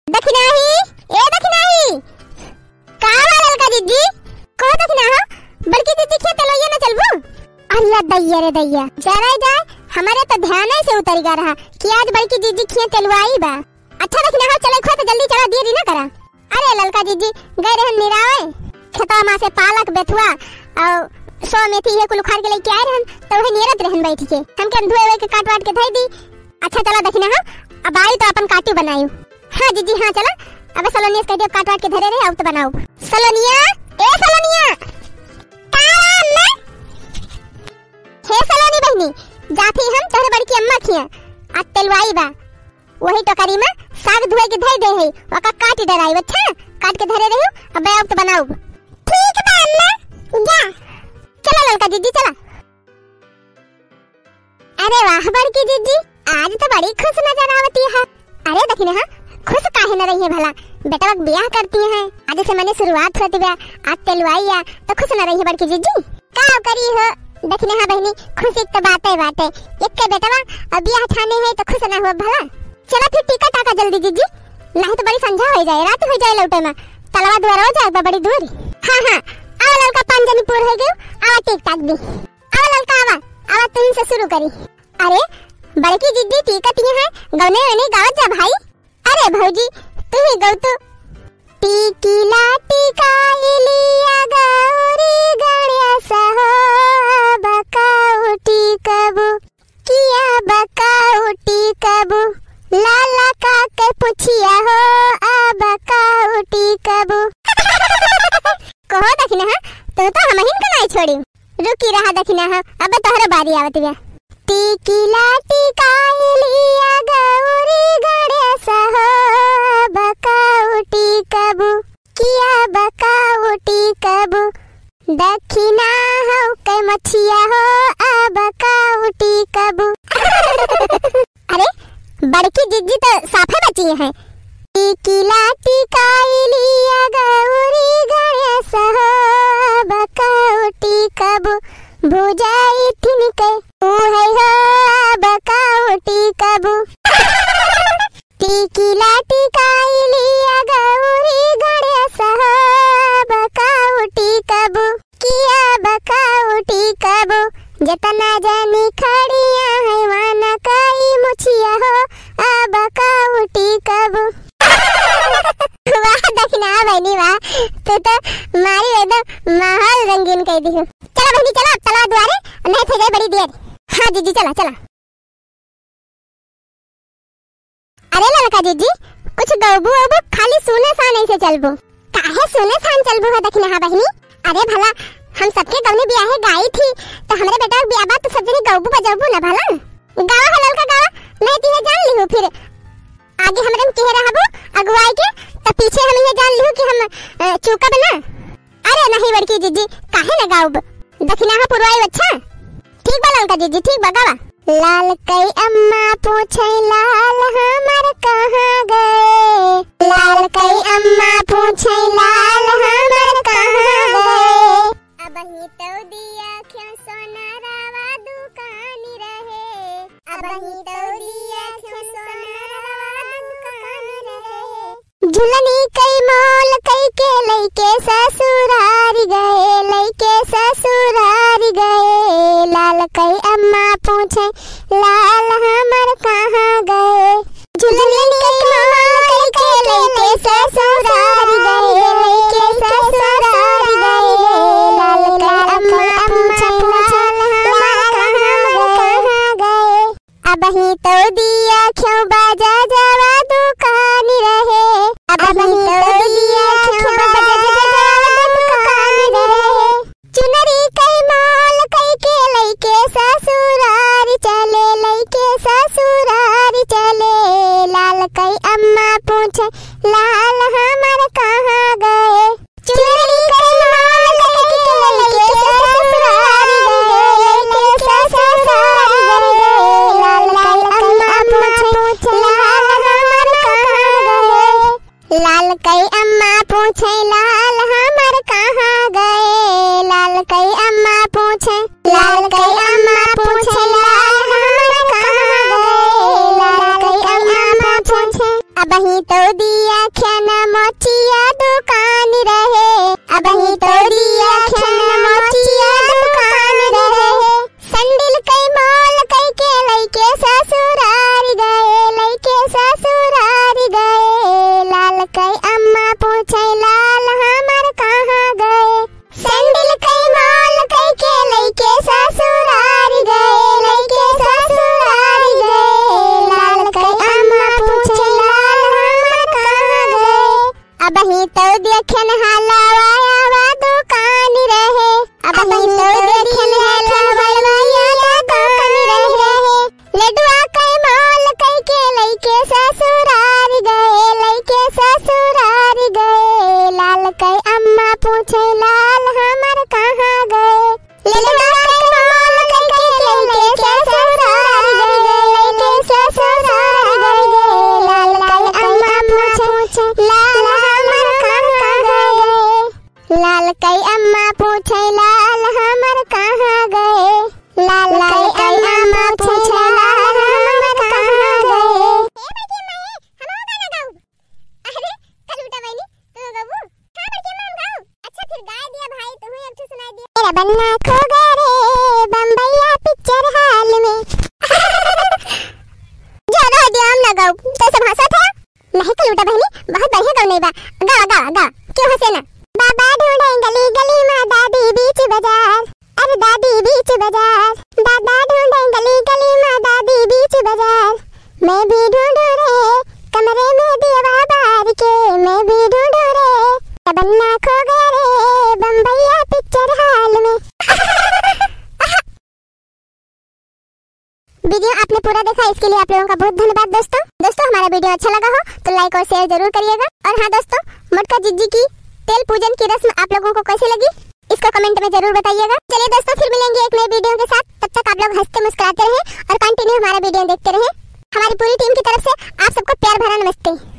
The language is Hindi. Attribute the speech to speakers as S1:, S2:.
S1: दखनाही ए दखनाही का वाला ललका दीदी को दखना हो बड़की दीदी के तलैया न चलबू। अल्लाह दैया रे दैया जरा जाए हमारे तो ध्यान से उतर गा रहा कि आज बड़की दीदी के तलवाई बा। अच्छा दखना हो चले खो तो जल्दी चला देरी ना करा। अरे ललका दीदी गए रहन निरावे खेतवा में से पालक बेथुआ और सो मेथी है कुल उखाड़ के लेके आए रहन तो वही नियरत रहन बैठ के हमके धोए हुए के काट वाट के धई दी। अच्छा चला दखना हो अब आई तो अपन काटी बनाई। हां दीदी हां चला अब सलोनिया कह दियो काट वाट के धरे रहे अब तो बनाओ। सलोनिया ए सलोनिया तारा अम्मा हे सलोनी बहनी जाती हम तोहरे बड़की अम्मा खिया आज तेलवाई बा वही टोकरी में साग धोए के धई दे है ओका काटी डराई। अच्छा काट के धरे रही अब अब तो बनाओ। ठीक बा अम्मा जा चला ललका दीदी चला। अरे वाह बड़की दीदी आज तो बड़ी खुश नजर आवती है। अरे देखिए हां खुश काहे न रही है भला बेटा ब्याह करती है आज से मैंने शुरुआत होती है आज तेलवाई तो खुश न रही है बड़की दीदी का करी हो। देखिए हां बहनी खुशी तो बात है एक के बेटा अब ब्याह ठाने है तो खुश ना हो भला। चला फिर टिकट आका जल्दी दीदी नहीं तो बड़ी संझा हो जाए रात हो जाए लौटे में तलवा द्वार हो जाए बड़ी दूर। हां हां आवा ललका पांजनी पूर हो गयो आवा टिक टाक दी आवा ललका आवा तुम से शुरू करी। अरे बड़की दीदी टिकट ये है गौने वने गावत जा भाई। अरे भौजी तू ही गौ तो टीकीला टिकाइलिया गौरी गणेश हो बकाउटी कबू किया बकाउटी कबू लाला का के पुछिया हो अब काउटी कबू कहो दखना है तो हमहिन का नहीं छोड़ी रुकी रहा दखना है अब तोहरे बारी आवत बा। टिकीला टिकाइलिया गौरी गणेश हो बकाउटी कबू किया बकाउटी कबू दखिना हो के मछिया हो अब काउटी कबू। अरे बड़की दीदी तो साफे बची है। टिकीला टिकाइलिया गौरी गणेश हो बकाउटी कबू भुजाई थिनके ऊ है हो बकाउटी कबू। टिकीला टिकाइलिया गौरी गणेश हो बकाउटी कबू किया बकाउटी कबू जतना जानी खड़िया है वाना काई मुछिया हो अब काउटी कबू। वाह दखना बहनी वाह तू तो मारी एकदम माहौल रंगीन कर दी हो। चला बहनी चला तला द्वारे नहीं थे गए बड़ी देर। हाँ दीदी चला चला। अरे ललका दीदी कुछ गौबू अबू खाली सुने सान ऐसे चलबू काहे सुने सान चलबू हो दखना हा बहनी। अरे भला हम सबके गौने ब्याह गाई थी तो हमरे बेटा ब्याह बा तो सब जने गौबू बजाबू ना भला गावा हलल का गावा नहीं तीहे जान लिहु फिर आगे हमरे में कह रहबू अगुवाई के तो पीछे हम ये जान लिहु कि हम चूका बना। अरे नहीं बड़की दीदी काहे ना गाउब दखना हा पुरवाई। अच्छा ठीक बा ललका दीदी ठीक बा गावा। लाल कई अम्मा पूछे लाल हमर कहां गए लाल कई अम्मा पूछे लाल हमर कहां गए अब ही तो दिया क्यों सोना रावा दुकानी रहे अब ही तो दिया क्यों सोना रावा दुकानी रहे। झुलनी कई मोल कई के लइके ससुरारी गए लाल कई अम्मा पूछे लाल हमर कहां गए। झुलनी कई मोल कई के लइके ससुरारी गए लाल कई अम्मा पूछे लाल हमर कहां गए अब ही तो दिया क्यों बाजा जवा दुकानी रहे अब ही तो दिया क्यों बाजा जवा दुकानी रहे। चुनरी कई मोल कई के लइके ससुरारी चले लाल कई अम्मा पूछे लाल हमर कहां गए। चुनरी कई मोल कई के लइके ससुरारी गए लाल कई अम्मा पूछे लाल हमर कहां गए। लाल कई अम्मा पूछे लाल हमर कहां गए लाल कई अम्मा पूछे लाल कई अम्मा पूछे लाल हमर कहां गए लाल कई अम्मा पूछे अब ही तो दिया खाना मोचिया दुकान रहे, अबही तो दिया खाना मोचिया दुकान रहे। संडिल कई मोल कई के लइके ससुरार गए, लइके ससुरार गए। लाल कई अम्मा पूछे लाल हमार कहाँ गए। संडिल कई मोल कई के लइके ससुरार गए, लइके ससुरार गए। लाल कई अम्मा पूछे लाल हमार कहाँ गए। अबही तो देखन हलवाया दुकान रहे, अबही तो देखन हलवाया दुकान रहे। लडुआ कई मोल कई के लइके ससुरार गए, लइके ससुरार गए। लाल कई अम्मा पूछे लाल हमार कहाँ गए। लडुआ कई मोल कई के लइके ससुरार गए, लइके ससुरार गए। लाल कई अम्मा पूछे लाल हमार कहाँ गए। लाल कई अम्मा पूछे लाल हमार कहाँ गए। लाल कई अम्मा पूछे लाल हमार कहाँ गए। अरे कल उठा बहनी तू गाऊ। हां बड़की अम्मा हम गाऊ। अच्छा फिर गा दिया भाई, तुम्हें अब तो सुनाई दिया। मेरा बन्ना खो गया रे बम्बैया पिक्चर हाल में। ज्यादा दिया हम ना गाऊ तो सब हंसा था। नहीं कल उठा बहनी बहुत बढ़िया गाऊ नहीं बा। गा गा गा क्यों हंसे ना। बाबा ढूंढे गली गली में दादी बीच बाजार, अरे दादी बीच बाजार। दादा ढूंढे गली गली में दादी बीच बाजार। मैं भी ढूंढू रे कमरे में दिया बार के, मैं भी ढूंढू रे बन्ना खो गया रे बम्बैया पिक्चर हाल में। वीडियो आपने पूरा देखा, इसके लिए आप लोगों का बहुत धन्यवाद दोस्तों। हमारा वीडियो अच्छा लगा हो तो लाइक और शेयर जरूर करिएगा। और हाँ दोस्तों, मटका जिज्जी की तेल पूजन की रस्म आप लोगों को कैसी लगी इसको कमेंट में जरूर बताइएगा। चलिए दोस्तों फिर मिलेंगे एक नए वीडियो के साथ, तब तक आप लोग हंसते मुस्कुराते रहें और कंटिन्यू हमारा वीडियो देखते रहें। हमारी पूरी टीम की तरफ से आप सबको प्यार भरा नमस्ते।